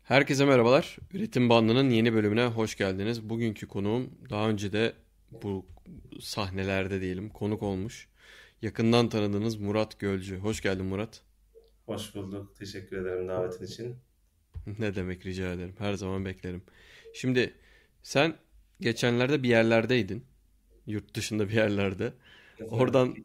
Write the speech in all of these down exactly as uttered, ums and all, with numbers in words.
Herkese merhabalar. Üretim Bandı'nın yeni bölümüne hoş geldiniz. Bugünkü konuğum daha önce de bu sahnelerde diyelim konuk olmuş. Yakından tanıdığınız Murat Gölcü. Hoş geldin Murat. Hoş bulduk. Teşekkür ederim davetin için. Ne demek, rica ederim. Her zaman beklerim. Şimdi sen geçenlerde bir yerlerdeydin. Yurt dışında bir yerlerde. Evet. Oradan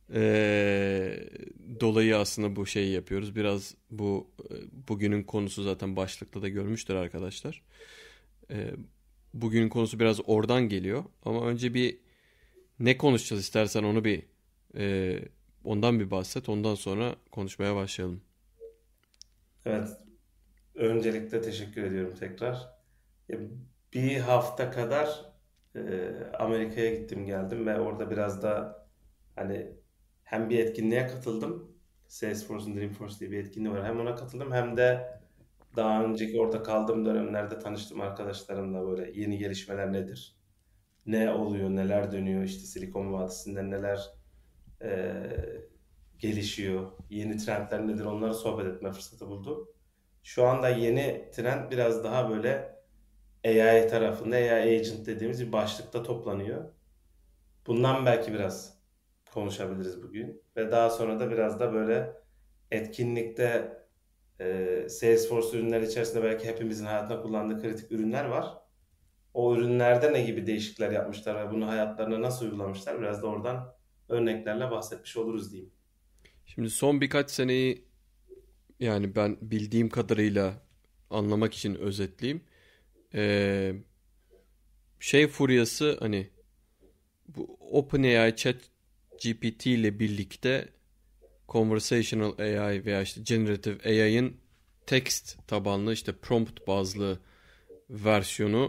eee, dolayı aslında bu şeyi yapıyoruz. Biraz bu e, bugünün konusu zaten başlıkta da görmüştür arkadaşlar. Eee, bugünün konusu biraz oradan geliyor. Ama önce bir ne konuşacağız istersen onu bir eee, ondan bir bahset. Ondan sonra konuşmaya başlayalım. Evet. Öncelikle teşekkür ediyorum tekrar. Ya, Bir hafta kadar e, Amerika'ya gittim geldim ve orada biraz da hani hem bir etkinliğe katıldım. Salesforce'un Dreamforce diye bir etkinliği var. Hem ona katıldım hem de daha önceki orada kaldığım dönemlerde tanıştığım arkadaşlarımla böyle yeni gelişmeler nedir? Ne oluyor, neler dönüyor, işte Silikon Vadisi'nde neler e, gelişiyor, yeni trendler nedir onları sohbet etme fırsatı buldum. Şu anda yeni trend biraz daha böyle A I tarafında, A I agent dediğimiz bir başlıkta toplanıyor. Bundan belki biraz konuşabiliriz bugün. Ve daha sonra da biraz da böyle etkinlikte e, Salesforce ürünler içerisinde belki hepimizin hayatında kullandığı kritik ürünler var. O ürünlerde ne gibi değişiklikler yapmışlar ve bunu hayatlarına nasıl uygulamışlar? Biraz da oradan örneklerle bahsetmiş oluruz diyeyim. Şimdi son birkaç seneyi yani ben bildiğim kadarıyla anlamak için özetleyeyim. Eee, şey furyası hani bu OpenAI ChatGPT ile birlikte Conversational A I veya işte Generative A I'ın text tabanlı işte prompt bazlı versiyonu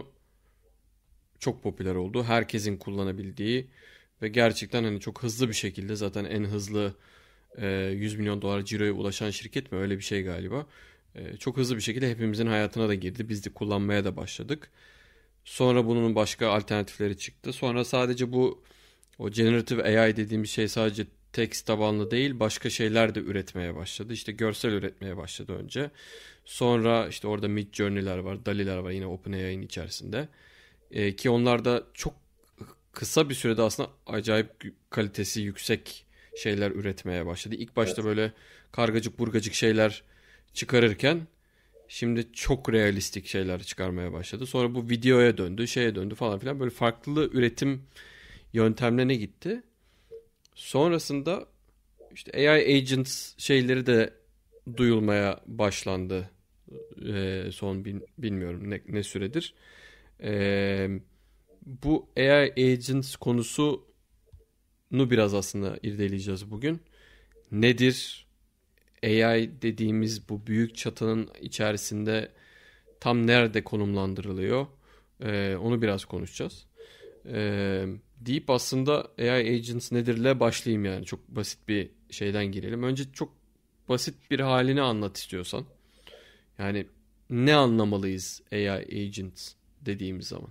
çok popüler oldu. Herkesin kullanabildiği ve gerçekten hani çok hızlı bir şekilde zaten en hızlı e, yüz milyon dolar ciroya ulaşan şirket mi öyle bir şey galiba. E, çok hızlı bir şekilde hepimizin hayatına da girdi. Biz de kullanmaya da başladık. Sonra bunun başka alternatifleri çıktı. Sonra sadece bu o generative A I dediğimiz şey sadece text tabanlı değil başka şeyler de üretmeye başladı. İşte görsel üretmeye başladı önce. Sonra işte orada Midjourney'ler var, DALL-E'ler var yine OpenAI'nin içerisinde. Ee, ki onlar da çok kısa bir sürede aslında acayip kalitesi yüksek şeyler üretmeye başladı. İlk başta Evet. böyle kargacık burgacık şeyler çıkarırken şimdi çok realistik şeyler çıkarmaya başladı. Sonra bu videoya döndü, şeye döndü falan filan böyle farklı üretim yöntemlerine gitti. Sonrasında işte A I agents şeyleri de duyulmaya başlandı. Ee, son bin, bilmiyorum ne, ne süredir. Ee, bu A I agents konusunu biraz aslında irdeleyeceğiz bugün. Nedir? A I dediğimiz bu büyük çatının içerisinde tam nerede konumlandırılıyor? Ee, onu biraz konuşacağız. Ee, deyip aslında A I agents nedirle başlayayım yani. Çok basit bir şeyden girelim. Önce çok basit bir halini anlat istiyorsan. Yani ne anlamalıyız A I agents dediğimiz zaman?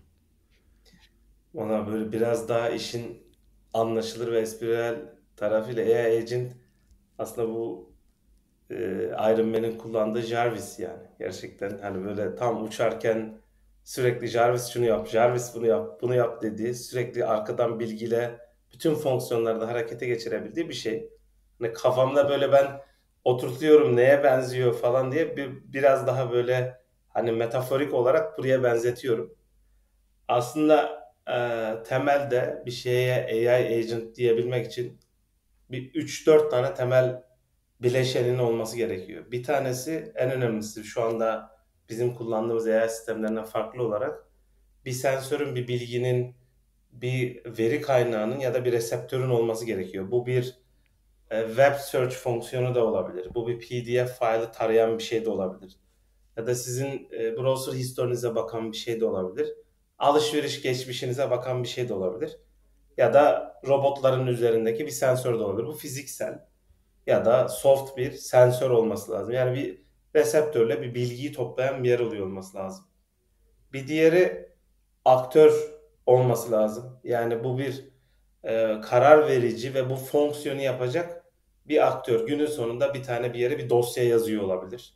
Ona böyle biraz daha işin anlaşılır ve espriyel tarafıyla A I Agent aslında bu e, Iron Man'in kullandığı Jarvis yani. Gerçekten hani böyle tam uçarken sürekli Jarvis şunu yap, Jarvis bunu yap, bunu yap dediği sürekli arkadan bilgiyle bütün fonksiyonları da harekete geçirebildiği bir şey. Hani kafamda böyle ben oturtuyorum neye benziyor falan diye bir, biraz daha böyle hani metaforik olarak buraya benzetiyorum. Aslında e, temelde bir şeye A I agent diyebilmek için bir üç dört tane temel bileşenin olması gerekiyor. Bir tanesi en önemlisi şu anda bizim kullandığımız A I sistemlerinden farklı olarak bir sensörün, bir bilginin, bir veri kaynağının ya da bir reseptörün olması gerekiyor. Bu bir e, web search fonksiyonu da olabilir. Bu bir P D F faili tarayan bir şey de olabilir. Ya da sizin e, browser historinize bakan bir şey de olabilir. Alışveriş geçmişinize bakan bir şey de olabilir. Ya da robotların üzerindeki bir sensör de olabilir. Bu fiziksel ya da soft bir sensör olması lazım. Yani bir reseptörle bir bilgiyi toplayan bir yer oluyor olması lazım. Bir diğeri aktör olması lazım. Yani bu bir e, karar verici ve bu fonksiyonu yapacak bir aktör. Günün sonunda bir tane bir yere bir dosya yazıyor olabilir.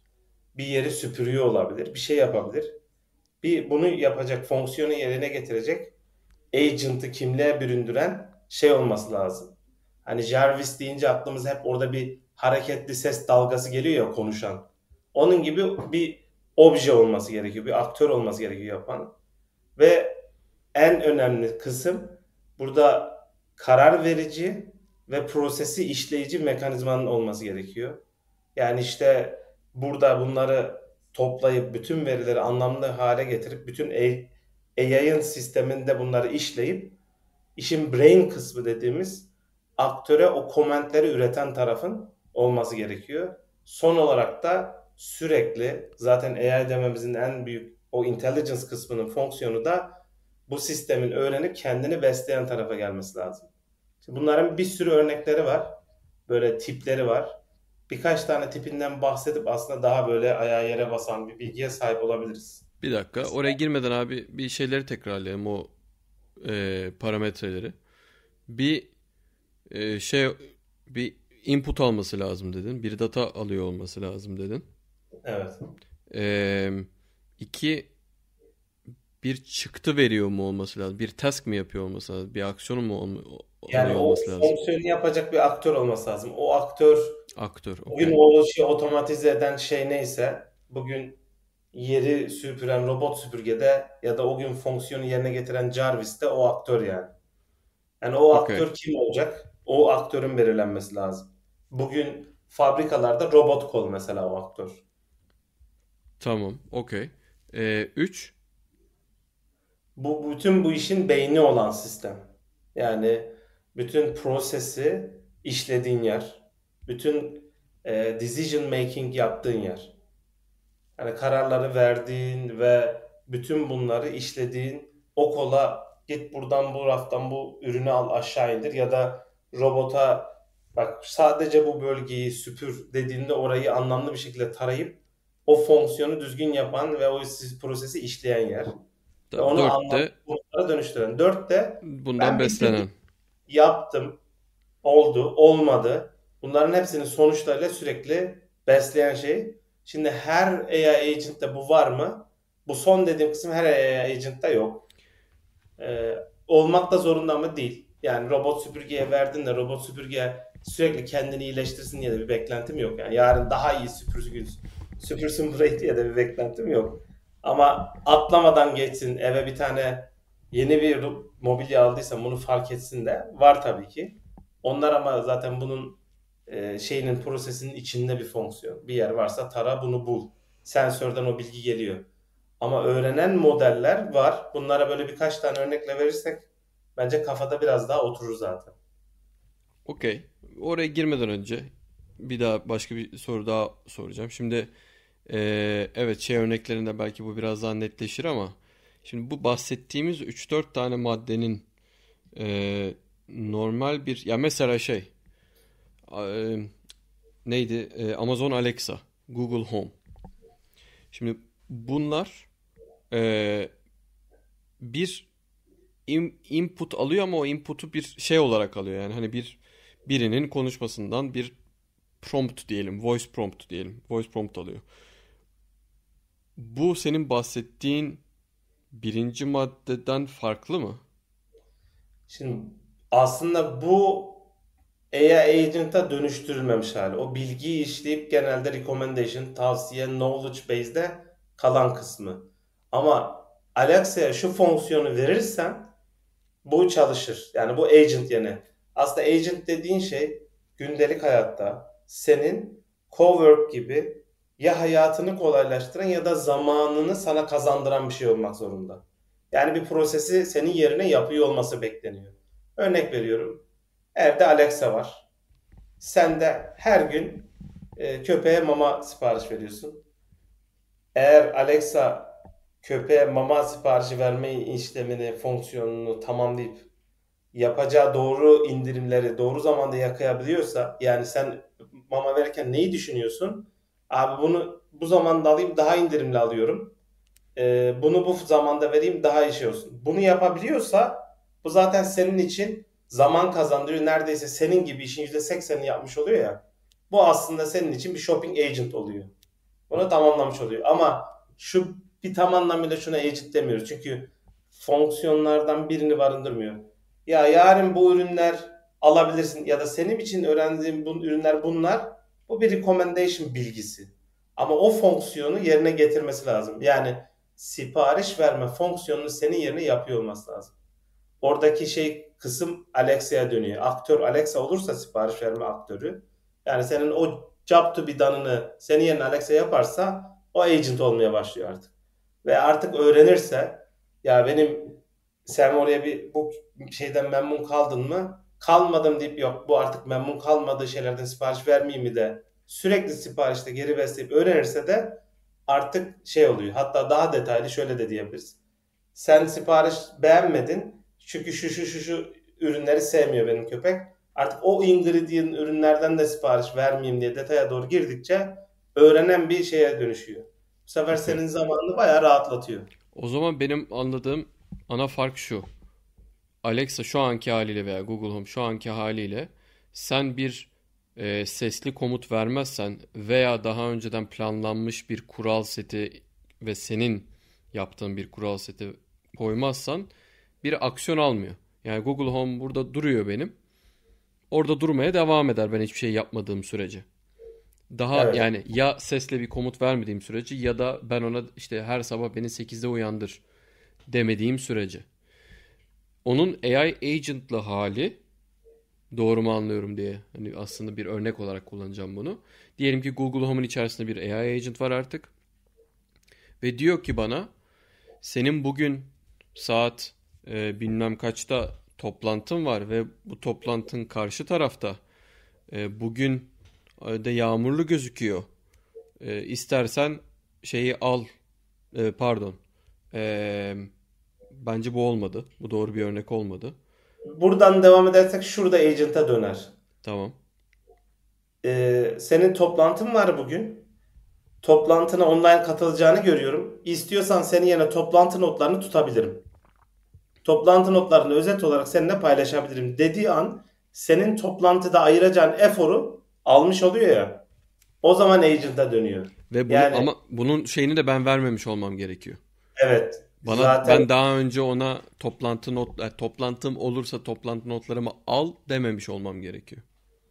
bir yeri süpürüyor olabilir, bir şey yapabilir. Bir bunu yapacak fonksiyonu yerine getirecek agent'ı kimliğe büründüren şey olması lazım. Hani Jarvis deyince aklımıza hep orada bir hareketli ses dalgası geliyor ya konuşan. Onun gibi bir obje olması gerekiyor, bir aktör olması gerekiyor yapan. Ve en önemli kısım burada karar verici ve prosesi işleyici mekanizmanın olması gerekiyor. Yani işte burada bunları toplayıp bütün verileri anlamlı hale getirip bütün A I'ın sisteminde bunları işleyip işin brain kısmı dediğimiz aktöre o komentleri üreten tarafın olması gerekiyor. Son olarak da sürekli zaten A I dememizin en büyük o intelligence kısmının fonksiyonu da bu sistemin öğrenip kendini besleyen tarafa gelmesi lazım. Şimdi bunların bir sürü örnekleri var. Böyle tipleri var. Birkaç tane tipinden bahsedip aslında daha böyle ayağa yere basan bir bilgiye sahip olabiliriz. Bir dakika. Oraya girmeden abi bir şeyleri tekrarlayalım, o e, parametreleri. Bir e, şey bir input alması lazım dedin. Bir data alıyor olması lazım dedin. Evet. E, iki bir çıktı veriyor mu olması lazım? Bir task mı yapıyor olması lazım? Bir aksiyon mu olma- Yani alıyor o olması lazım? fonksiyonu yapacak bir aktör olması lazım. O aktör Aktör. bugün Okey. o işi otomatize eden şey neyse bugün yeri süpüren robot süpürgede ya da o gün fonksiyonu yerine getiren Jarvis'te o aktör yani. Yani o Okey. aktör kim olacak? O aktörün belirlenmesi lazım. Bugün fabrikalarda robot kol mesela o aktör. Tamam. Okey. E, üç. Bu bütün bu işin beyni olan sistem. Yani bütün prosesi işlediğin yer. Bütün e, decision making yaptığın yer. Yani kararları verdiğin ve bütün bunları işlediğin o kola git buradan bu raftan bu ürünü al aşağı indir ya da robota bak sadece bu bölgeyi süpür dediğinde orayı anlamlı bir şekilde tarayıp o fonksiyonu düzgün yapan ve o prosesi işleyen yer. Ve Tamam. onu anlamlı Dörtte komutlara dönüştüren. Dörtte bundan ben bitirdim, beslenen. yaptım, oldu, olmadı. Bunların hepsinin sonuçlarıyla sürekli besleyen şey. Şimdi her A I agent'te bu var mı? Bu son dediğim kısım her A I agent'te yok. Ee, olmak da zorunda mı? Değil. Yani robot süpürgeye verdin de robot süpürge sürekli kendini iyileştirsin diye de bir beklentim yok. Yani yarın daha iyi süpürsün, süpürsün burayı diye de bir beklentim yok. Ama atlamadan geçsin eve bir tane yeni bir mobilya aldıysam bunu fark etsin de var tabii ki. Onlar ama zaten bunun e, şeyinin prosesinin içinde bir fonksiyon. Bir yer varsa tara bunu bul. Sensörden o bilgi geliyor. Ama öğrenen modeller var. Bunlara böyle birkaç tane örnekle verirsek bence kafada biraz daha oturur zaten. Okey. Oraya girmeden önce bir daha başka bir soru daha soracağım. Şimdi eee, evet, şey örneklerinde belki bu biraz daha netleşir ama şimdi bu bahsettiğimiz üç dört tane maddenin eee, normal bir, ya mesela şey, eee, neydi? Eee, Amazon Alexa, Google Home. Şimdi bunlar eee, bir in- input alıyor ama o input'u bir şey olarak alıyor. Yani hani bir birinin konuşmasından bir prompt diyelim, voice prompt diyelim. Voice prompt alıyor. Bu senin bahsettiğin birinci maddeden farklı mı? Şimdi aslında bu A I agent'a dönüştürülmemiş hali. O bilgiyi işleyip genelde recommendation, tavsiye, knowledge base'de kalan kısmı. Ama Alexa'ya şu fonksiyonu verirsen bu çalışır. Yani bu agent yani. Aslında agent dediğin şey gündelik hayatta senin cowork gibi ya hayatını kolaylaştıran ya da zamanını sana kazandıran bir şey olmak zorunda. Yani bir prosesi senin yerine yapıyor olması bekleniyor. Örnek veriyorum. Evde Alexa var. Sen de her gün e, köpeğe mama sipariş veriyorsun. Eğer Alexa köpeğe mama siparişi verme işlemini, fonksiyonunu tamamlayıp yapacağı doğru indirimleri doğru zamanda yakayabiliyorsa yani sen mama verirken neyi düşünüyorsun? Abi bunu bu zamanda alayım daha indirimli alıyorum. Ee, bunu bu zamanda vereyim daha iyi şey olsun. Bunu yapabiliyorsa bu zaten senin için zaman kazandırıyor. Neredeyse senin gibi işin yüzde seksenini yapmış oluyor ya. Bu aslında senin için bir shopping agent oluyor. Onu tamamlamış oluyor. Ama şu bir tam anlamıyla şuna agent demiyoruz. Çünkü fonksiyonlardan birini barındırmıyor. Ya yarın bu ürünler alabilirsin ya da senin için öğrendiğin bu ürünler bunlar. Bu bir recommendation bilgisi. Ama o fonksiyonu yerine getirmesi lazım. Yani sipariş verme fonksiyonunu senin yerine yapıyor olması lazım. Oradaki şey kısım Alexa'ya dönüyor. Aktör Alexa olursa sipariş verme aktörü. Yani senin o job to be done'ını senin yerine Alexa yaparsa o agent olmaya başlıyor artık. Ve artık öğrenirse ya benim sen oraya bir bu şeyden memnun kaldın mı? Kalmadım deyip yok bu artık memnun kalmadığı şeylerden sipariş vermeyeyim mi de sürekli siparişte geri besleyip öğrenirse de artık şey oluyor. Hatta daha detaylı şöyle de diyebiliriz. Sen sipariş beğenmedin. Çünkü şu şu şu şu ürünleri sevmiyor benim köpek. Artık o ingredient ürünlerden de sipariş vermeyeyim diye detaya doğru girdikçe öğrenen bir şeye dönüşüyor. Bu sefer Okey. senin zamanını bayağı rahatlatıyor. O zaman benim anladığım ana fark şu. Alexa şu anki haliyle veya Google Home şu anki haliyle sen bir e, sesli komut vermezsen veya daha önceden planlanmış bir kural seti ve senin yaptığın bir kural seti koymazsan bir aksiyon almıyor. Yani Google Home burada duruyor benim. Orada durmaya devam eder ben hiçbir şey yapmadığım sürece. Daha Evet. yani ya sesle bir komut vermediğim sürece ya da ben ona işte her sabah beni sekizde uyandır demediğim sürece. Onun A I agent'lı hali doğru mu anlıyorum diye hani aslında bir örnek olarak kullanacağım bunu. Diyelim ki Google Home'un içerisinde bir A I agent var artık ve diyor ki bana senin bugün saat e, bilmem kaçta toplantın var ve bu toplantın karşı tarafta e, bugün e, de yağmurlu gözüküyor. E, istersen şeyi al. E, pardon. E, bence bu olmadı. Bu doğru bir örnek olmadı. Buradan devam edersek şurada agent'a döner. Tamam. Ee, senin toplantın var bugün. Toplantına online katılacağını görüyorum. İstiyorsan senin yerine toplantı notlarını tutabilirim. Toplantı notlarını özet olarak seninle paylaşabilirim dediği an senin toplantıda ayıracağın eforu almış oluyor ya. O zaman agent'a dönüyor. Ve bunu Yani ama bunun şeyini de ben vermemiş olmam gerekiyor. evet Bana zaten ben daha önce ona toplantı not e, toplantım olursa toplantı notlarımı al dememiş olmam gerekiyor.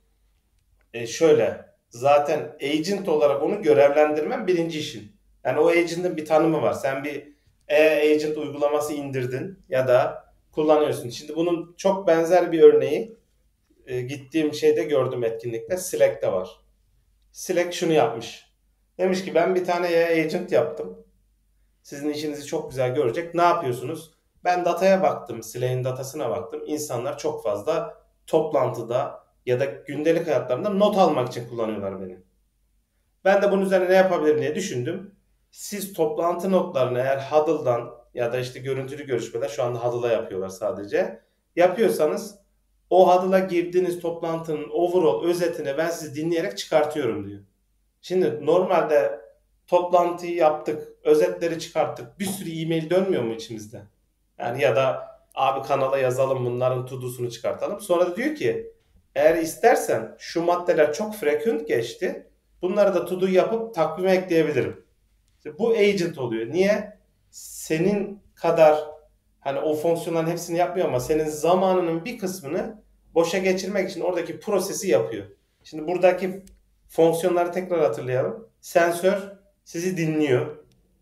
e, şöyle zaten agent olarak onu görevlendirmen birinci işin. Yani o agent'ın bir tanımı var. Sen bir e-agent uygulaması indirdin ya da kullanıyorsun. Şimdi bunun çok benzer bir örneği e, gittiğim şeyde gördüm etkinlikte. Slack'te var. Slack şunu yapmış. Demiş ki ben bir tane e-agent yaptım. Sizin işinizi çok güzel görecek. Ne yapıyorsunuz? Ben dataya baktım. Slack'in datasına baktım. İnsanlar çok fazla toplantıda ya da gündelik hayatlarında not almak için kullanıyorlar beni. Ben de bunun üzerine ne yapabilirim diye düşündüm. Siz toplantı notlarını eğer Huddle'dan ya da işte görüntülü görüşmeler şu anda Huddle'a yapıyorlar sadece. Yapıyorsanız o Huddle'a girdiğiniz toplantının overall özetini ben sizi dinleyerek çıkartıyorum diyor. Şimdi normalde toplantıyı yaptık, özetleri çıkarttık. Bir sürü e-mail dönmüyor mu içimizde? Yani ya da abi kanala yazalım bunların todo'sunu çıkartalım. Sonra da diyor ki eğer istersen şu maddeler çok frequent geçti. Bunları da to do yapıp takvime ekleyebilirim. İşte bu agent oluyor. Niye? Senin kadar hani o fonksiyonların hepsini yapmıyor ama senin zamanının bir kısmını boşa geçirmek için oradaki prosesi yapıyor. Şimdi buradaki fonksiyonları tekrar hatırlayalım. Sensör sizi dinliyor.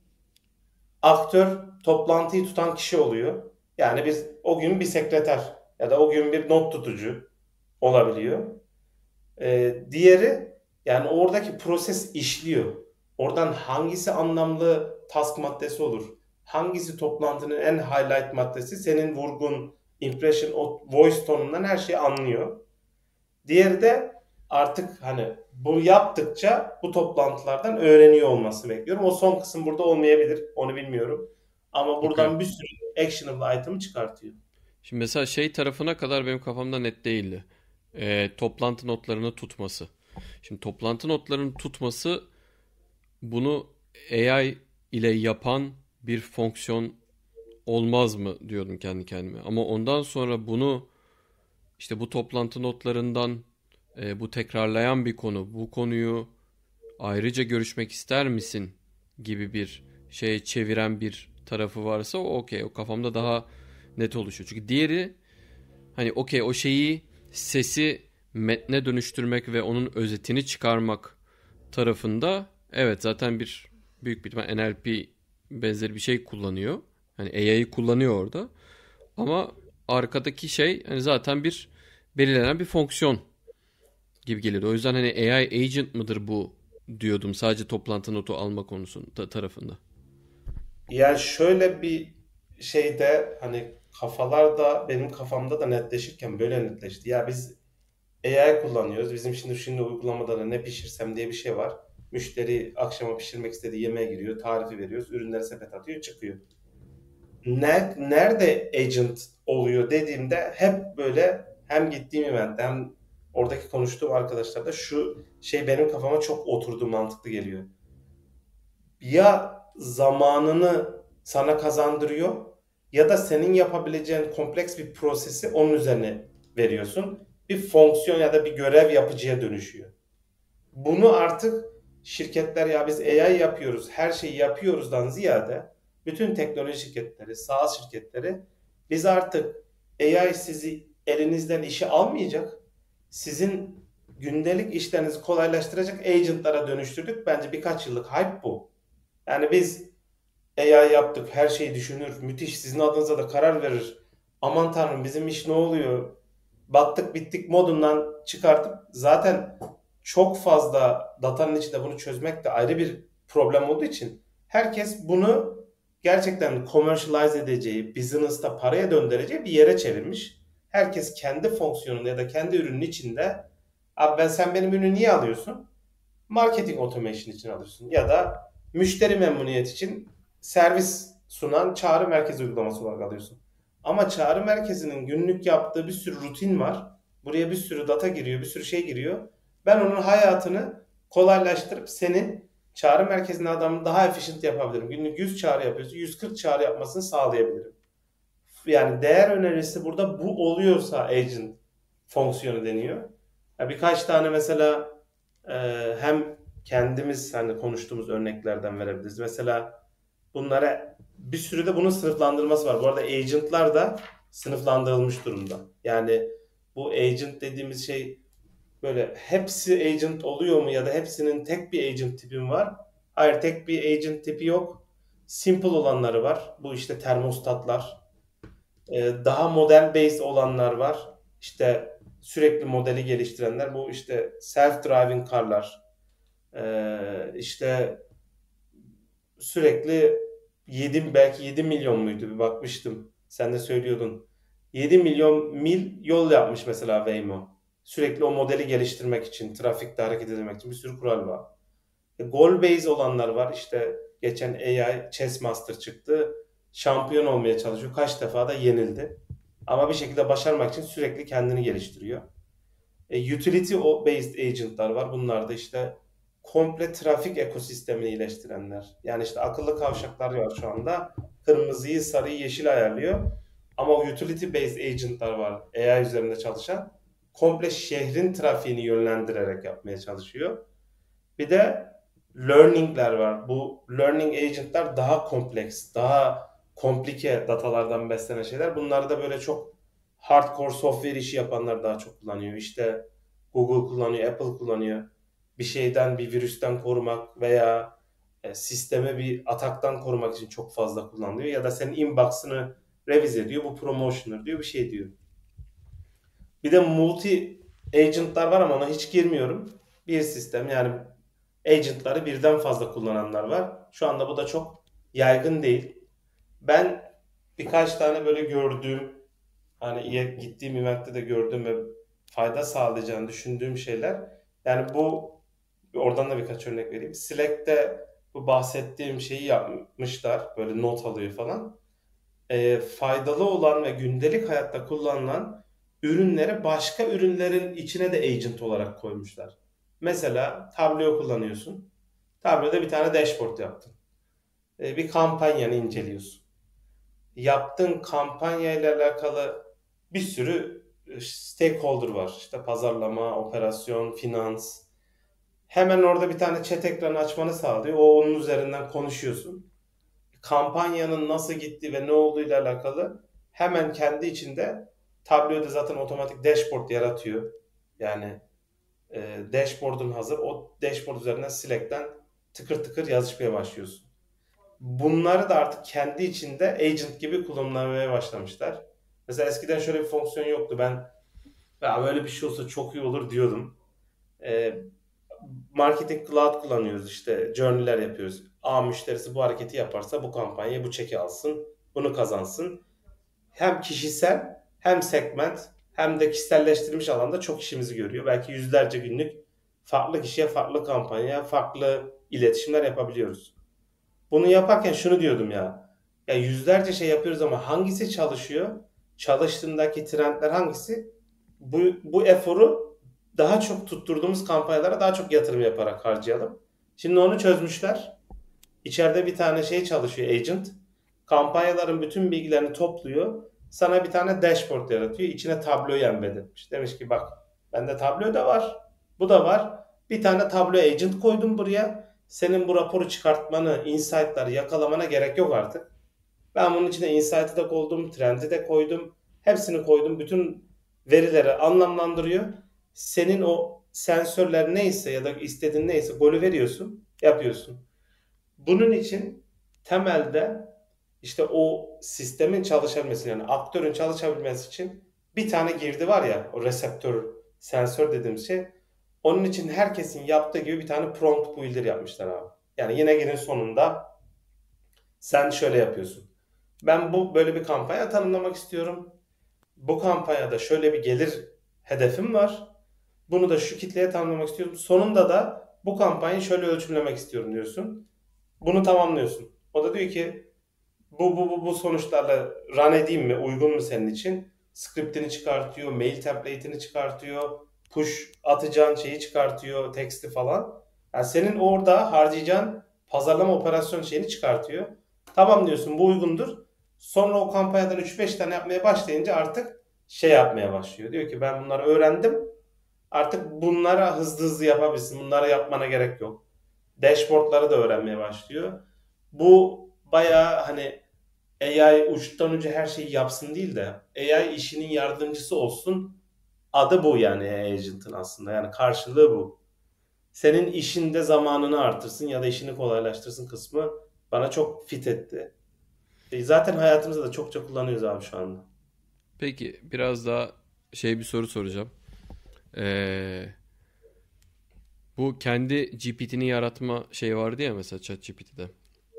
Aktör toplantıyı tutan kişi oluyor. Yani biz o gün bir sekreter ya da o gün bir not tutucu olabiliyor. Ee, diğeri yani oradaki proses işliyor. Oradan hangisi anlamlı task maddesi olur? Hangisi toplantının en highlight maddesi? Senin vurgun, impression, o voice tonundan her şeyi anlıyor. Diğeri de artık hani bu yaptıkça bu toplantılardan öğreniyor olması bekliyorum. O son kısım burada olmayabilir. Onu bilmiyorum. Ama Okey. buradan bir sürü actionable item çıkartıyor. Şimdi mesela şey tarafına kadar benim kafamda net değildi. Ee, toplantı notlarını tutması. Şimdi toplantı notlarını tutması bunu A I ile yapan bir fonksiyon olmaz mı diyordum kendi kendime. Ama ondan sonra bunu işte bu toplantı notlarından e, bu tekrarlayan bir konu. Bu konuyu ayrıca görüşmek ister misin gibi bir şeye çeviren bir tarafı varsa o okey. O kafamda daha net oluşuyor. Çünkü diğeri hani okey o şeyi sesi metne dönüştürmek ve onun özetini çıkarmak tarafında evet zaten bir büyük bir ihtimal N L P benzeri bir şey kullanıyor. Hani A I'yi kullanıyor orada. Ama arkadaki şey hani zaten bir belirlenen bir fonksiyon gibi geliyordu. O yüzden hani A I agent mıdır bu diyordum sadece toplantı notu alma konusunda tarafında. Yani şöyle bir şeyde hani kafalarda benim kafamda da netleşirken böyle netleşti. Ya biz A I kullanıyoruz. Bizim şimdi şimdi uygulamada da ne pişirsem diye bir şey var. Müşteri akşama pişirmek istediği yemeğe giriyor, tarifi veriyoruz, ürünleri sepet atıyor, çıkıyor. Ne, nerede agent oluyor dediğimde hep böyle hem gittiğim eventte hem oradaki konuştuğum arkadaşlarda şu şey benim kafama çok oturdu, mantıklı geliyor. Ya zamanını sana kazandırıyor ya da senin yapabileceğin kompleks bir prosesi onun üzerine veriyorsun. Bir fonksiyon ya da bir görev yapıcıya dönüşüyor. Bunu artık şirketler ya biz A I yapıyoruz, her şeyi yapıyoruzdan ziyade bütün teknoloji şirketleri, SaaS şirketleri biz artık A I sizi elinizden işi almayacak, sizin gündelik işlerinizi kolaylaştıracak agentlara dönüştürdük. Bence birkaç yıllık hype bu. Yani biz A I yaptık, her şeyi düşünür, müthiş sizin adınıza da karar verir. Aman tanrım bizim iş ne oluyor? Battık bittik modundan çıkartıp zaten çok fazla datanın içinde bunu çözmek de ayrı bir problem olduğu için herkes bunu gerçekten commercialize edeceği, business'ta paraya döndüreceği bir yere çevirmiş. Herkes kendi fonksiyonunda ya da kendi ürünün içinde abi ben sen benim ürünü niye alıyorsun? Marketing automation için alıyorsun ya da müşteri memnuniyet için servis sunan çağrı merkezi uygulaması olarak alıyorsun. Ama çağrı merkezinin günlük yaptığı bir sürü rutin var. Buraya bir sürü data giriyor, bir sürü şey giriyor. Ben onun hayatını kolaylaştırıp senin çağrı merkezinin adamını daha efficient yapabilirim. Günlük yüz çağrı yapıyorsa yüz kırk çağrı yapmasını sağlayabilirim. Yani değer önerisi burada bu oluyorsa agent fonksiyonu deniyor. Ya birkaç tane mesela e, hem kendimiz hani konuştuğumuz örneklerden verebiliriz. Mesela bunlara bir sürü de bunun sınıflandırması var. Bu arada agentlar da sınıflandırılmış durumda. Yani bu agent dediğimiz şey böyle hepsi agent oluyor mu ya da hepsinin tek bir agent tipi mi var? Hayır, tek bir agent tipi yok. Simple olanları var. Bu işte termostatlar. Ee, daha model based olanlar var. İşte sürekli modeli geliştirenler. Bu işte self-driving car'lar. Ee, işte sürekli yedi belki yedi milyon muydu bir bakmıştım. Sen de söylüyordun. yedi milyon mil yol yapmış mesela Waymo. Sürekli o modeli geliştirmek için, trafikte hareket edilmek için bir sürü kural var. E, goal based olanlar var. İşte geçen A I Chess Master çıktı. Şampiyon olmaya çalışıyor. Kaç defa da yenildi. Ama bir şekilde başarmak için sürekli kendini geliştiriyor. E, utility based agent'lar var. Bunlar da işte komple trafik ekosistemini iyileştirenler. Yani işte akıllı kavşaklar var şu anda. Kırmızıyı, sarıyı, yeşil ayarlıyor. Ama utility based agent'lar var. A I üzerinde çalışan. Komple şehrin trafiğini yönlendirerek yapmaya çalışıyor. Bir de learning'ler var. Bu learning agent'lar daha kompleks, daha komplike datalardan beslenen şeyler. Bunları da böyle çok hardcore software işi yapanlar daha çok kullanıyor. İşte Google kullanıyor, Apple kullanıyor. Bir şeyden, bir virüsten korumak veya e, sisteme bir ataktan korumak için çok fazla kullanılıyor. Ya da senin inbox'ını revize ediyor. Bu promotioner diyor, bir şey diyor. Bir de multi agent'lar var ama ona hiç girmiyorum. Bir sistem yani agent'ları birden fazla kullananlar var. Şu anda bu da çok yaygın değil. Ben birkaç tane böyle gördüğüm, hani gittiğim eventte de gördüğüm ve fayda sağlayacağını düşündüğüm şeyler. Yani bu, oradan da birkaç örnek vereyim. Slack'te bu bahsettiğim şeyi yapmışlar. Böyle not alıyor falan. E, faydalı olan ve gündelik hayatta kullanılan ürünleri başka ürünlerin içine de agent olarak koymuşlar. Mesela Tableau kullanıyorsun. Tableau'da bir tane dashboard yaptın. E, bir kampanyanı inceliyorsun. Yaptığın kampanya ile alakalı bir sürü stakeholder var. İşte pazarlama, operasyon, finans. Hemen orada bir tane chat ekranı açmanı sağlıyor. O onun üzerinden konuşuyorsun. Kampanyanın nasıl gittiği ve ne olduğuyla alakalı hemen kendi içinde tabloda zaten otomatik dashboard yaratıyor. Yani e, dashboard'un hazır. O dashboard üzerinden Slack'ten tıkır tıkır yazışmaya başlıyorsun. Bunları da artık kendi içinde agent gibi kullanmaya başlamışlar. Mesela eskiden şöyle bir fonksiyon yoktu. Ben ya böyle bir şey olsa çok iyi olur diyordum. E, Marketing Cloud kullanıyoruz işte. Journey'ler yapıyoruz. A müşterisi bu hareketi yaparsa bu kampanyayı bu çeki alsın. Bunu kazansın. Hem kişisel hem segment hem de kişiselleştirilmiş alanda çok işimizi görüyor. Belki yüzlerce günlük farklı kişiye, farklı kampanyaya, farklı iletişimler yapabiliyoruz. Bunu yaparken şunu diyordum ya. Ya yüzlerce şey yapıyoruz ama hangisi çalışıyor? Çalıştığındaki trendler hangisi? Bu, bu eforu daha çok tutturduğumuz kampanyalara daha çok yatırım yaparak harcayalım. Şimdi onu çözmüşler. İçeride bir tane şey çalışıyor agent. Kampanyaların bütün bilgilerini topluyor. Sana bir tane dashboard yaratıyor. İçine tabloyu embed etmiş. Demiş ki bak bende tablo da var. Bu da var. Bir tane tablo agent koydum buraya. Senin bu raporu çıkartmanı, insight'ları yakalamana gerek yok artık. Ben bunun içine insight'ı da koydum, trend'i de koydum. Hepsini koydum. Bütün verileri anlamlandırıyor. Senin o sensörler neyse ya da istediğin neyse golü veriyorsun, yapıyorsun. Bunun için temelde işte o sistemin çalışabilmesi yani aktörün çalışabilmesi için bir tane girdi var ya o reseptör, sensör dediğimiz şey. Onun için herkesin yaptığı gibi bir tane prompt builder yapmışlar abi. Yani yine günün sonunda sen şöyle yapıyorsun. Ben bu böyle bir kampanya tanımlamak istiyorum. Bu kampanyada şöyle bir gelir hedefim var. Bunu da şu kitleye tanımlamak istiyorum. Sonunda da bu kampanyayı şöyle ölçümlemek istiyorum diyorsun. Bunu tamamlıyorsun. O da diyor ki bu bu bu bu sonuçlarla run edeyim mi? Uygun mu senin için? Script'ini çıkartıyor, mail template'ini çıkartıyor, push atacağın şeyi çıkartıyor, teksti falan. Yani senin orada harcayacağın pazarlama operasyon şeyini çıkartıyor. Tamam diyorsun bu uygundur. Sonra o kampanyadan üç beş tane yapmaya başlayınca artık şey yapmaya başlıyor. Diyor ki ben bunları öğrendim. Artık bunlara hızlı hızlı yapabilirsin. Bunlara yapmana gerek yok. Dashboard'ları da öğrenmeye başlıyor. Bu bayağı hani A I uçtan uca her şeyi yapsın değil de A I işinin yardımcısı olsun. Adı bu yani A I agent'ın aslında. Yani karşılığı bu. Senin işinde zamanını artırsın ya da işini kolaylaştırsın kısmı bana çok fit etti. E zaten hayatımızda da çokça kullanıyoruz abi şu anda. Peki biraz daha şey bir soru soracağım. Ee, Bu kendi G P T'ni yaratma şey vardı ya mesela ChatGPT'de.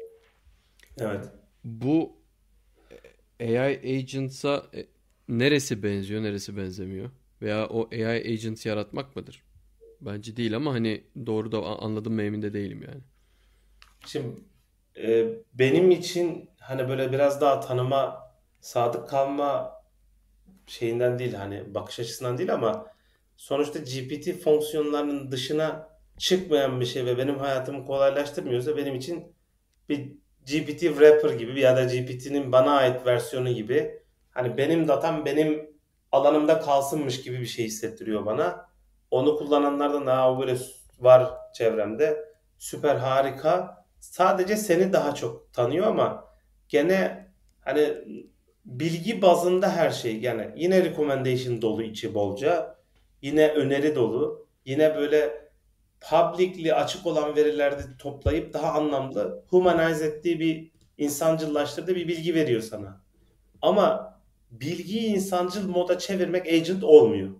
Evet. Bu A I agents'a e, neresi benziyor, neresi benzemiyor? Veya o A I agent yaratmak mıdır? Bence değil ama hani doğru da a- anladım mı emin de değilim yani. Şimdi e, benim için hani böyle biraz daha tanıma, sadık kalma şeyinden değil hani bakış açısından değil ama sonuçta G P T fonksiyonlarının dışına çıkmayan bir şey ve benim hayatımı kolaylaştırmıyorsa benim için bir G P T wrapper gibi ya da G P T'nin bana ait versiyonu gibi hani benim datam benim alanımda kalsınmış gibi bir şey hissettiriyor bana. Onu kullananlardan daha o böyle var çevremde. Süper harika. Sadece seni daha çok tanıyor ama gene hani bilgi bazında her şey yani yine recommendation dolu içi bolca. Yine öneri dolu. Yine böyle publicly açık olan verilerde toplayıp daha anlamlı humanize ettiği bir insancıllaştırdığı bir bilgi veriyor sana. Ama bilgiyi insancıl moda çevirmek agent olmuyor.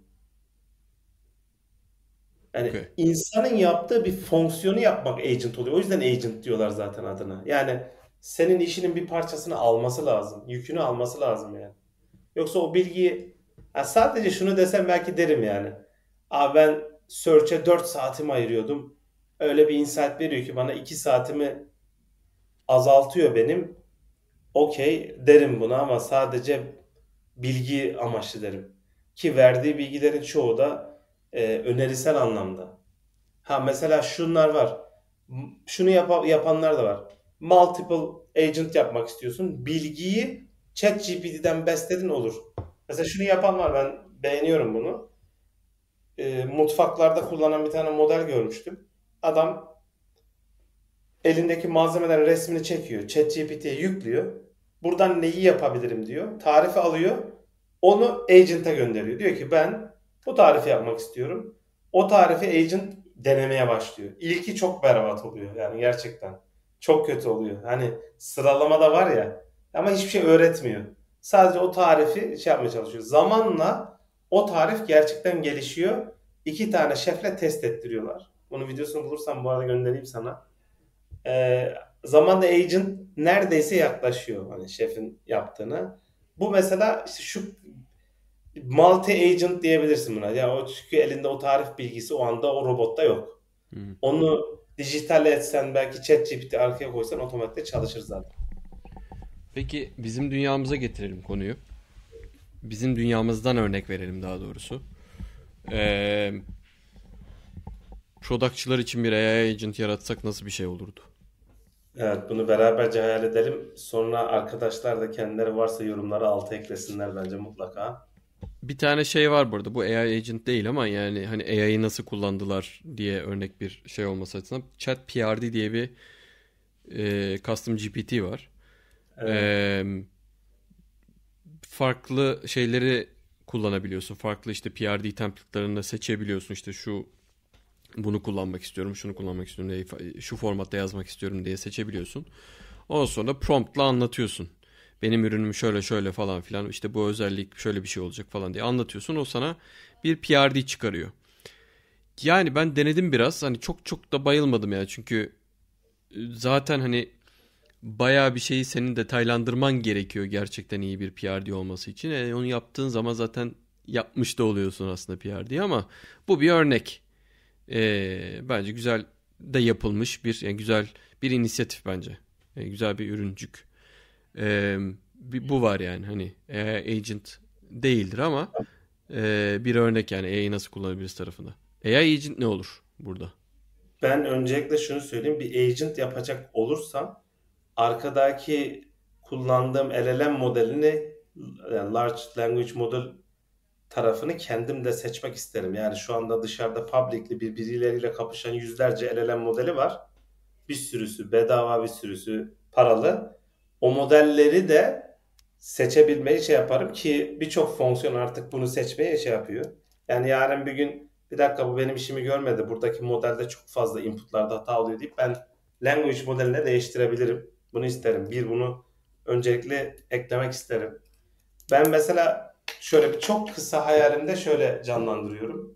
Yani Okey. insanın yaptığı bir fonksiyonu yapmak agent oluyor. O yüzden agent diyorlar zaten adına. Yani senin işinin bir parçasını alması lazım. Yükünü alması lazım yani. Yoksa o bilgiyi ha sadece şunu desem belki derim yani. Abi ben search'e dört saatimi ayırıyordum. Öyle bir insight veriyor ki bana iki saatimi azaltıyor benim. Okey derim buna ama sadece bilgi amaçlı derim. Ki verdiği bilgilerin çoğu da e, önerisel anlamda. Ha mesela şunlar var. M- Şunu yapa- yapanlar da var. Multiple agent yapmak istiyorsun. Bilgiyi ChatGPT'den besledin olur. Mesela şunu yapan var ben beğeniyorum bunu. E, mutfaklarda kullanan bir tane model görmüştüm. Adam elindeki malzemelerin resmini çekiyor. ChatGPT'ye yüklüyor. Buradan neyi yapabilirim diyor. Tarifi alıyor. Onu agent'a gönderiyor. Diyor ki ben bu tarifi yapmak istiyorum. O tarifi agent denemeye başlıyor. İlki çok berbat oluyor. Yani gerçekten çok kötü oluyor. Hani sıralamada var ya ama hiçbir şey öğretmiyor. Sadece o tarifi şey yapmaya çalışıyor. Zamanla o tarif gerçekten gelişiyor. İki tane şefle test ettiriyorlar. Bunun videosunu bulursam bu arada göndereyim sana. Ee, Zamanda agent neredeyse yaklaşıyor hani şefin yaptığını. Bu mesela işte şu multi agent diyebilirsin buna. Yani o çünkü elinde o tarif bilgisi o anda o robotta yok. Hı. Onu dijital etsen belki ChatGPT arkaya koysan otomatikte çalışır zaten. Peki bizim dünyamıza getirelim konuyu. Bizim dünyamızdan örnek verelim daha doğrusu. Ee, Productçılar için bir A I agent yaratsak nasıl bir şey olurdu? Evet, bunu beraberce hayal edelim. Sonra arkadaşlar da kendileri varsa yorumları alta eklesinler bence mutlaka. Bir tane şey var burada. Bu A I agent değil ama yani hani A I'yi nasıl kullandılar diye örnek bir şey olması açısından. Chat P R D diye bir e, custom G P T var. Evet. E, Farklı şeyleri kullanabiliyorsun. Farklı işte P R D template'larını seçebiliyorsun. İşte şu bunu kullanmak istiyorum, şunu kullanmak istiyorum diye, şu formatta yazmak istiyorum diye seçebiliyorsun. Ondan sonra promptla anlatıyorsun. Benim ürünüm şöyle şöyle falan filan, işte bu özellik şöyle bir şey olacak falan diye anlatıyorsun. O sana bir P R D çıkarıyor. Yani ben denedim biraz. Hani çok çok da bayılmadım ya. Çünkü zaten hani bayağı bir şeyi senin detaylandırman gerekiyor gerçekten iyi bir P R D olması için. E, onu yaptığın zaman zaten yapmış da oluyorsun aslında P R D'yi ama bu bir örnek. E, bence güzel de yapılmış bir, yani güzel bir inisiyatif bence. E, güzel bir ürüncük. E, bir- Bu var yani hani A I agent değildir ama e, bir örnek yani A I'yi nasıl kullanabiliriz tarafında. A I agent ne olur burada? Ben öncelikle şunu söyleyeyim. Bir agent yapacak olursam arkadaki kullandığım L L M modelini yani Large Language Model tarafını kendim de seçmek isterim. Yani şu anda dışarıda publicly birbirleriyle kapışan yüzlerce L L M modeli var. Bir sürüsü bedava, bir sürüsü paralı. O modelleri de seçebilmeyi şey yaparım ki birçok fonksiyon artık bunu seçmeye şey yapıyor. Yani yarın bir gün bir dakika bu benim işimi görmedi. Buradaki modelde çok fazla inputlarda hata oluyor deyip ben language modeline değiştirebilirim. Bunu isterim. Bir bunu öncelikle eklemek isterim. Ben mesela şöyle bir çok kısa hayalimde şöyle canlandırıyorum.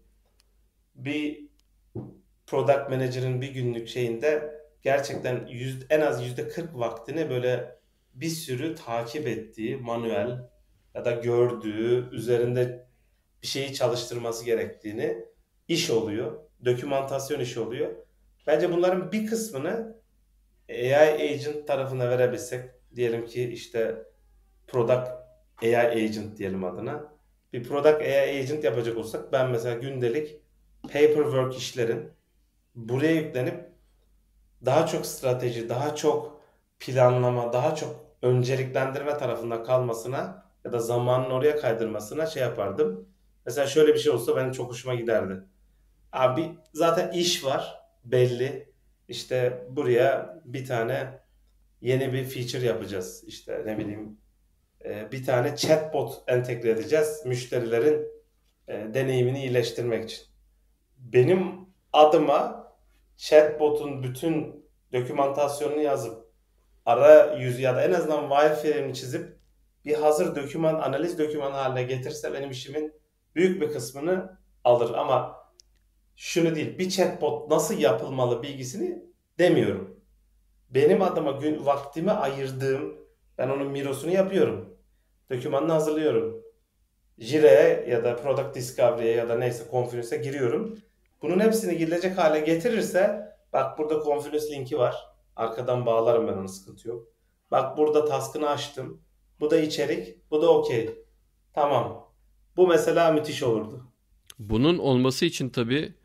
Bir product manager'ın bir günlük şeyinde gerçekten yüz, en az yüzde kırk vaktini böyle bir sürü takip ettiği, manuel ya da gördüğü, üzerinde bir şeyi çalıştırması gerektiğini iş oluyor. Dokümantasyon işi oluyor. Bence bunların bir kısmını A I agent tarafına verebilsek, diyelim ki işte product A I agent diyelim adına. Bir product A I agent yapacak olsak ben mesela gündelik paperwork işlerin buraya yüklenip daha çok strateji, daha çok planlama, daha çok önceliklendirme tarafında kalmasına ya da zamanın oraya kaydırmasına şey yapardım. Mesela şöyle bir şey olsa benim çok hoşuma giderdi. Abi zaten iş var belli. İşte buraya bir tane yeni bir feature yapacağız. İşte ne bileyim e, bir tane chatbot entegre edeceğiz müşterilerin e, deneyimini iyileştirmek için. Benim adıma chatbot'un bütün dokümantasyonunu yazıp ara yüzü ya da en azından wireframe'ini çizip bir hazır doküman, analiz dokümanı haline getirse benim işimin büyük bir kısmını alır. Ama şunu değil, bir chatbot nasıl yapılmalı bilgisini demiyorum. Benim adıma gün vaktimi ayırdığım, ben onun Miro'sunu yapıyorum. Dokümanını hazırlıyorum. Jire'ye ya da Product Discovery'ye ya da neyse Confinuce'e giriyorum. Bunun hepsini girilecek hale getirirse bak burada Confluence linki var. Arkadan bağlarım ben onu, sıkıntı yok. Bak burada task'ını açtım. Bu da içerik. Bu da okey. Tamam. Bu mesela müthiş olurdu. Bunun olması için tabii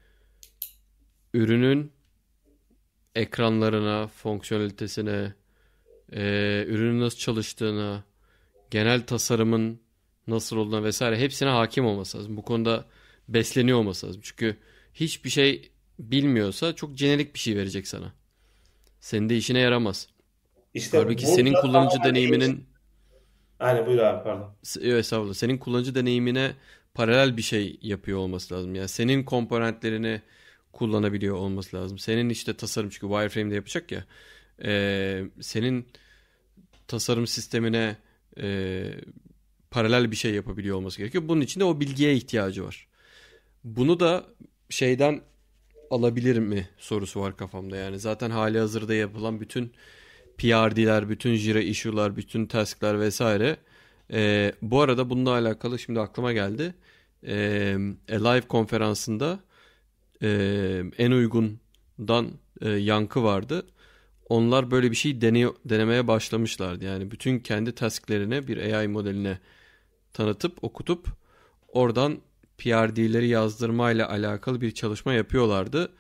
ürünün ekranlarına, fonksiyonelitesine, e, ürünün nasıl çalıştığına, genel tasarımın nasıl olduğuna vesaire hepsine hakim olması lazım. Bu konuda besleniyor olması lazım. Çünkü hiçbir şey bilmiyorsa çok jenerik bir şey verecek sana. Senin de işine yaramaz. İşte Halbuki senin burada kullanıcı tamamen agent. deneyiminin Aynen, buyur abi, pardon. evet, estağfurullah. Senin kullanıcı deneyimine paralel bir şey yapıyor olması lazım. Yani senin komponentlerini kullanabiliyor olması lazım. Senin işte tasarım, çünkü wireframe'de yapacak ya. Ee, senin tasarım sistemine e, paralel bir şey yapabiliyor olması gerekiyor. Bunun için de o bilgiye ihtiyacı var. Bunu da şeyden alabilir mi sorusu var kafamda. Yani zaten hali hazırda yapılan bütün P R D'ler, bütün Jira issue'lar, bütün task'lar vesaire. Ee, bu arada bununla alakalı şimdi aklıma geldi. Ee, Alive konferansında e, en uygundan e, yankı vardı. Onlar böyle bir şey deniyor, denemeye başlamışlardı. Yani bütün kendi task'lerini bir A I modeline tanıtıp, okutup oradan P R D'leri yazdırmayla alakalı bir çalışma yapıyorlardı.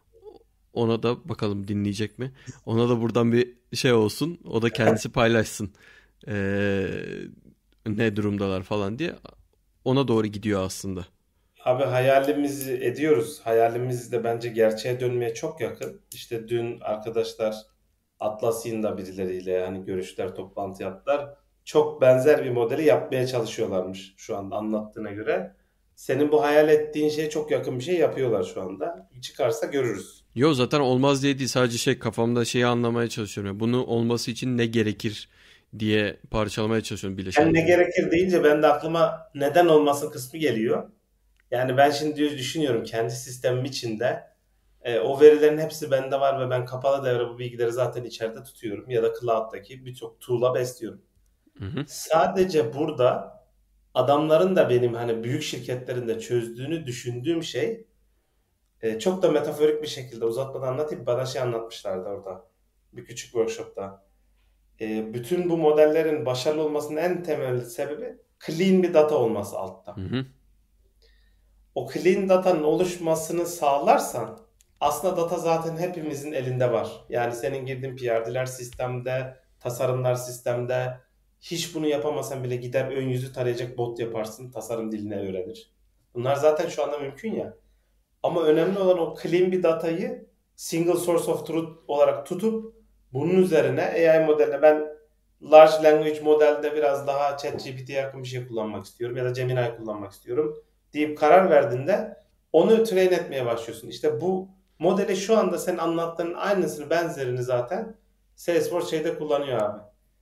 Ona da bakalım dinleyecek mi? Ona da buradan bir şey olsun. O da kendisi paylaşsın. Ee, ne durumdalar falan diye. Ona doğru gidiyor aslında. Abi hayalimizi ediyoruz. Hayalimiz de bence gerçeğe dönmeye çok yakın. İşte dün arkadaşlar Atlassian'da birileriyle hani görüşler, toplantı yaptılar. Çok benzer bir modeli yapmaya çalışıyorlarmış şu anda anlattığına göre. Senin bu hayal ettiğin şeye çok yakın bir şey yapıyorlar şu anda. Çıkarsa görürüz. Yo, zaten olmaz diye değil, sadece şey kafamda şeyi anlamaya çalışıyorum. Yani bunu olması için ne gerekir diye parçalamaya çalışıyorum Yani ne bileşenleri. gerekir deyince ben de aklıma neden olmasın kısmı geliyor. Yani ben şimdi düşünüyorum kendi sistemim içinde. E, o verilerin hepsi bende var ve ben kapalı devre bu bilgileri zaten içeride tutuyorum. Ya da cloud'daki birçok tool'a besliyorum. Hı hı. Sadece burada adamların da benim hani büyük şirketlerin de çözdüğünü düşündüğüm şey, e, çok da metaforik bir şekilde uzatmadan anlatayım. Bana şey anlatmışlardı orada bir küçük workshop'ta. E, bütün bu modellerin başarılı olmasının en temel sebebi clean bir data olması Hı altta. hı. O clean data'nın oluşmasını sağlarsan aslında data zaten hepimizin elinde var. Yani senin girdiğin P R D'ler sistemde, tasarımlar sistemde. Hiç bunu yapamasan bile gider ön yüzü tarayacak bot yaparsın, tasarım dilini öğrenir. Bunlar zaten şu anda mümkün ya. Ama önemli olan o clean bir datayı single source of truth olarak tutup bunun üzerine A I modeline, ben large language modelde biraz daha ChatGPT'ye yakın bir şey kullanmak istiyorum ya da Gemini kullanmak istiyorum deyip karar verdiğinde onu train etmeye başlıyorsun. İşte bu modeli şu anda senin anlattığının aynısını, benzerini zaten Salesforce şeyde kullanıyor abi.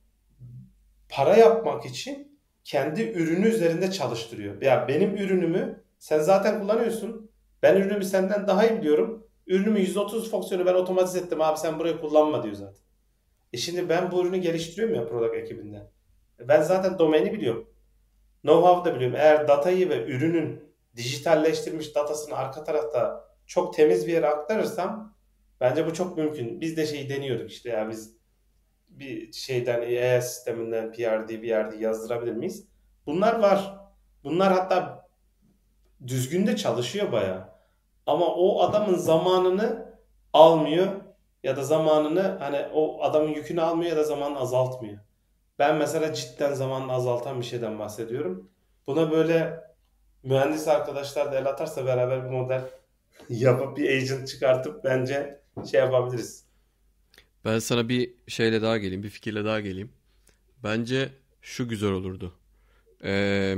Para yapmak için kendi ürünü üzerinde çalıştırıyor. Ya benim ürünümü sen zaten kullanıyorsun. Ben ürünümü senden daha iyi biliyorum. Ürünümün yüzde otuz fonksiyonu ben otomatize ettim abi, sen burayı kullanma diyor zaten. E şimdi ben bu ürünü geliştiriyorum ya product ekibinde. E ben zaten domaini biliyorum. Know-how da biliyorum. Eğer datayı ve ürünün dijitalleştirilmiş datasını arka tarafta çok temiz bir yere aktarırsam bence bu çok mümkün. Biz de şeyi deniyorduk işte, ya biz bir şeyden A I sisteminden P R D, B R D yazdırabilir miyiz? Bunlar var. Bunlar hatta düzgün de çalışıyor bayağı. Ama o adamın zamanını almıyor ya da zamanını, hani o adamın yükünü almıyor ya da zamanını azaltmıyor. Ben mesela cidden zamanını azaltan bir şeyden bahsediyorum. Buna böyle mühendis arkadaşlar da el atarsa beraber bir model yapıp bir agent çıkartıp bence şey yapabiliriz. Ben sana bir şeyle daha geleyim, bir fikirle daha geleyim. Bence şu güzel olurdu. Ee,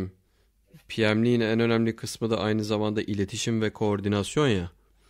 P M'liğin en önemli kısmı da aynı zamanda iletişim ve koordinasyon ya.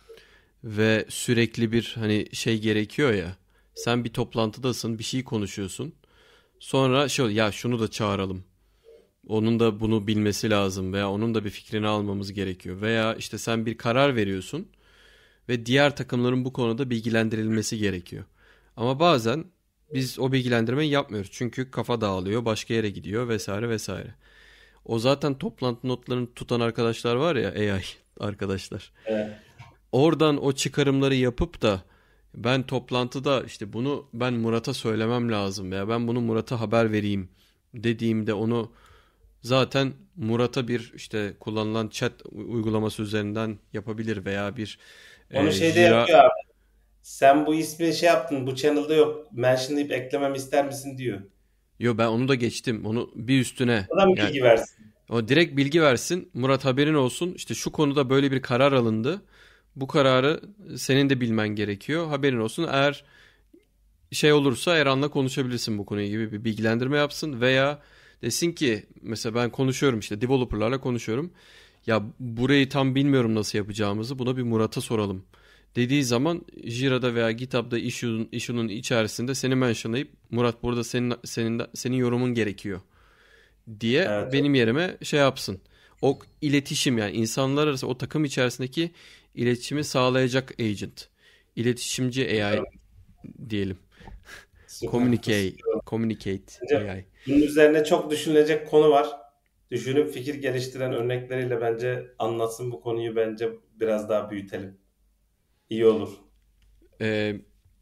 Ve sürekli bir hani şey gerekiyor ya. Sen bir toplantıdasın, bir şey konuşuyorsun. Sonra şey oluyor, ya şunu da çağıralım. Onun da bunu bilmesi lazım veya onun da bir fikrini almamız gerekiyor. Veya işte sen bir karar veriyorsun ve diğer takımların bu konuda bilgilendirilmesi gerekiyor. Ama bazen biz o bilgilendirmeyi yapmıyoruz. Çünkü kafa dağılıyor, başka yere gidiyor vesaire vesaire. O zaten toplantı notlarını tutan arkadaşlar var ya, A I arkadaşlar. Evet. Oradan o çıkarımları yapıp da ben toplantıda işte bunu ben Murat'a söylemem lazım veya ben bunu Murat'a haber vereyim dediğimde onu zaten Murat'a bir işte kullanılan chat uygulaması üzerinden yapabilir veya bir Onu e, şeyde Jira. yapıyor abi. Sen bu ismi şey yaptın, bu channel'da yok, mentionlayıp eklememi ister misin diyor. Yo, ben onu da geçtim. Onu bir üstüne Adam yani bilgi versin. o direkt bilgi versin. Murat haberin olsun. İşte şu konuda böyle bir karar alındı. Bu kararı senin de bilmen gerekiyor. Haberin olsun. Eğer şey olursa Eran'la konuşabilirsin bu konuyu gibi bir bilgilendirme yapsın veya desin ki mesela ben konuşuyorum işte developerlarla konuşuyorum. Ya burayı tam bilmiyorum nasıl yapacağımızı. Buna bir Murat'a soralım. Dediği zaman Jira'da veya GitHub'da issue'nun, issue'nun içerisinde seni mentionlayıp Murat burada senin senin senin yorumun gerekiyor diye Evet. benim yerime şey yapsın. O iletişim yani insanlar arası o takım içerisindeki iletişimi sağlayacak agent. İletişimci A I diyelim. Süper. Communicate, Süper. communicate Bence A I. bunun üzerine çok düşünülecek konu var. Düşünüp fikir geliştiren örnekleriyle bence anlatsın bu konuyu, bence biraz daha büyütelim. İyi olur. Ee,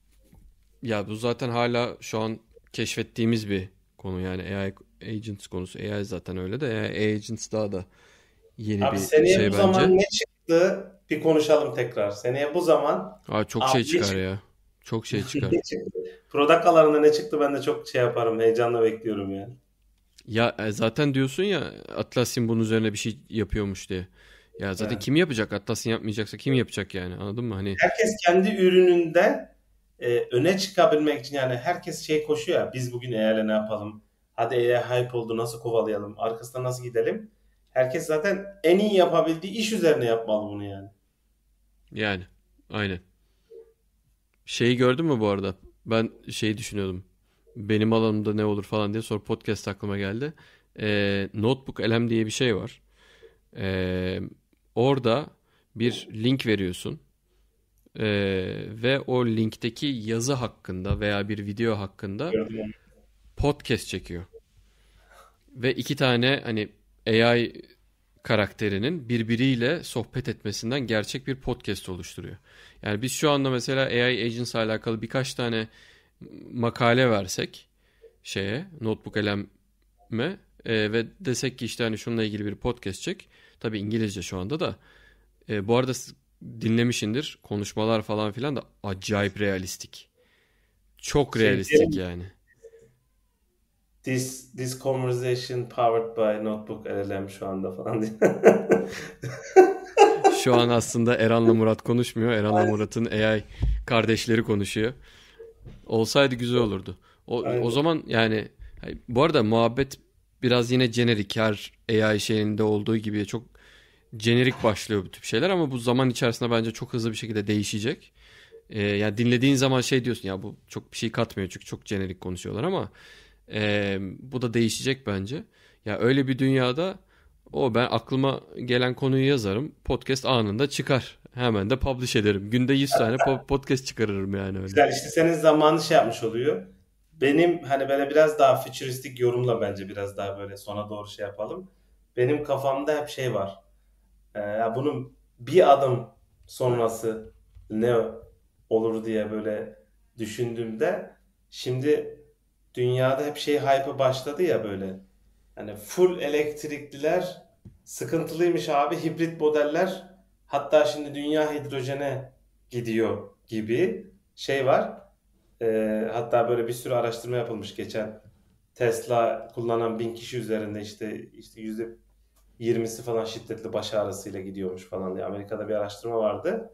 ya bu zaten hala şu an keşfettiğimiz bir konu yani A I agents konusu. A I zaten öyle de A I agents daha da yeni Abi bir seneye bu şey bence. zaman ne çıktı? Bir konuşalım tekrar. Seneye bu zaman Aa, çok abi şey ne çıkar çıktı? ya. Çok şey çıkar. Ne çıktı? Product alanında ne çıktı, ben de çok şey yaparım. Heyecanla bekliyorum yani. Ya e, zaten diyorsun ya Atlassian bunun üzerine bir şey yapıyormuş diye. Ya zaten Evet. kim yapacak? Atlassian yapmayacaksa kim yapacak yani? Anladın mı? Hani Herkes kendi ürününde e, öne çıkabilmek için, yani herkes şey koşuyor ya, biz bugün A I ile ne yapalım? Hadi A I hype oldu, nasıl kovalayalım? Arkasından nasıl gidelim? Herkes zaten en iyi yapabildiği iş üzerine yapmalı bunu yani. yani aynen. Şeyi gördün mü bu arada? Ben şeyi düşünüyordum. Benim alanımda ne olur falan diye sonra podcast aklıma geldi. Ee, Notebook L M diye bir şey var. Ee, orada bir link veriyorsun. Ee, ve o linkteki yazı hakkında veya bir video hakkında Gördüm onu. podcast çekiyor. Ve iki tane hani A I karakterinin birbiriyle sohbet etmesinden gerçek bir podcast oluşturuyor. Yani biz şu anda mesela A I Agents ile alakalı birkaç tane makale versek şeye Notebook L M'e e, ve desek ki işte hani şununla ilgili bir podcast çek. Tabii İngilizce şu anda da. E, bu arada s- dinlemişindir. Konuşmalar falan filan da acayip realistik. Çok Şey realistik diyelim, yani. this, this conversation powered by Notebook L L M şu anda falan diye. Şu an aslında Eran'la Murat konuşmuyor. Eran'la Murat'ın A I kardeşleri konuşuyor. Olsaydı güzel olurdu. O, o Aynen. zaman yani hay- bu arada muhabbet biraz yine jenerik her A I şeyinde olduğu gibi çok jenerik başlıyor bu tip şeyler ama bu zaman içerisinde bence çok hızlı bir şekilde değişecek. Ee, yani dinlediğin zaman şey diyorsun ya bu çok bir şey katmıyor çünkü çok jenerik konuşuyorlar ama e, bu da değişecek bence. Ya öyle bir dünyada o ben aklıma gelen konuyu yazarım. Podcast anında çıkar. Hemen de publish ederim. Günde yüz tane po- podcast çıkarırım yani öyle. Güzel, işte senin zamanı şey yapmış oluyor. Benim hani böyle biraz daha fütüristik yorumla bence biraz daha böyle sona doğru şey yapalım. Benim kafamda hep şey var. Ee, ya bunun bir adım sonrası ne olur diye böyle düşündüğümde, şimdi dünyada hep şey hype'ı başladı ya böyle. Hani full elektrikliler sıkıntılıymış abi, hibrit modeller. Hatta şimdi dünya hidrojene gidiyor gibi şey var. Ee, hatta böyle bir sürü araştırma yapılmış geçen. Tesla kullanan bin kişi üzerinde işte işte yüzde yirmisi falan şiddetli baş ağrısıyla gidiyormuş falan diye Amerika'da bir araştırma vardı.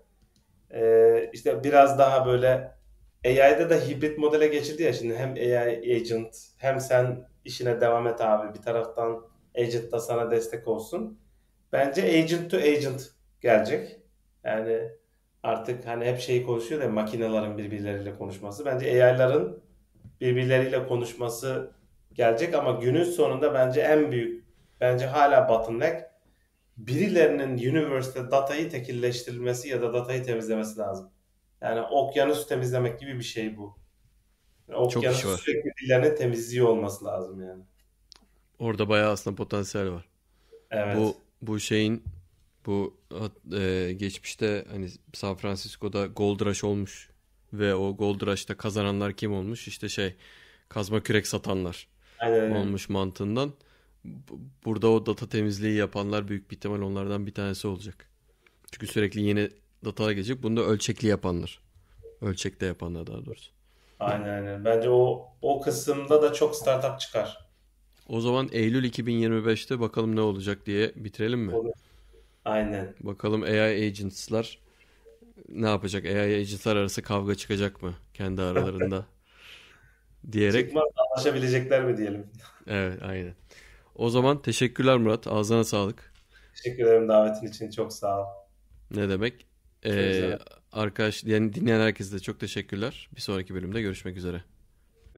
Ee, işte biraz daha böyle A I'da da hibrit modele geçildi ya, şimdi hem A I agent hem sen işine devam et abi, bir taraftan agent da sana destek olsun. Bence agent to agent gelecek. Yani artık hani hep şeyi konuşuyor da makinelerin birbirleriyle konuşması. Bence A I'ların birbirleriyle konuşması gelecek ama günün sonunda bence en büyük, bence hala bottleneck, birilerinin universe'te datayı tekilleştirilmesi ya da datayı temizlemesi lazım. Yani okyanus temizlemek gibi bir şey bu. Yani Çok iş okyanus var. sürekli birilerinin temizliği olması lazım yani. Orada bayağı aslında potansiyel var. Evet. Bu bu şeyin bu e, geçmişte hani San Francisco'da Gold Rush olmuş ve o Gold Rush'ta kazananlar kim olmuş? İşte şey kazma kürek satanlar Aynen öyle. olmuş mantığından. Bu- Burada o data temizliği yapanlar büyük bir ihtimal onlardan bir tanesi olacak. Çünkü sürekli yeni datalar gelecek. Bunu da ölçekli yapanlar. Ölçekte yapanlar daha doğrusu. Aynen aynen. Bence o o kısımda da çok startup çıkar. O zaman Eylül iki bin yirmi beşte bakalım ne olacak diye bitirelim mi? Olur. Aynen. Bakalım A I agents'lar Ne yapacak? A I agentlar arası kavga çıkacak mı kendi aralarında diyerek. Çıkmaz, anlaşabilecekler mi diyelim. Evet, aynen. O zaman teşekkürler Murat. Ağzına sağlık. Teşekkür ederim davetin için. Çok sağ ol. Ne demek? Görüşmek Ee, üzere. arkadaş, yani dinleyen herkese de çok teşekkürler. Bir sonraki bölümde görüşmek üzere.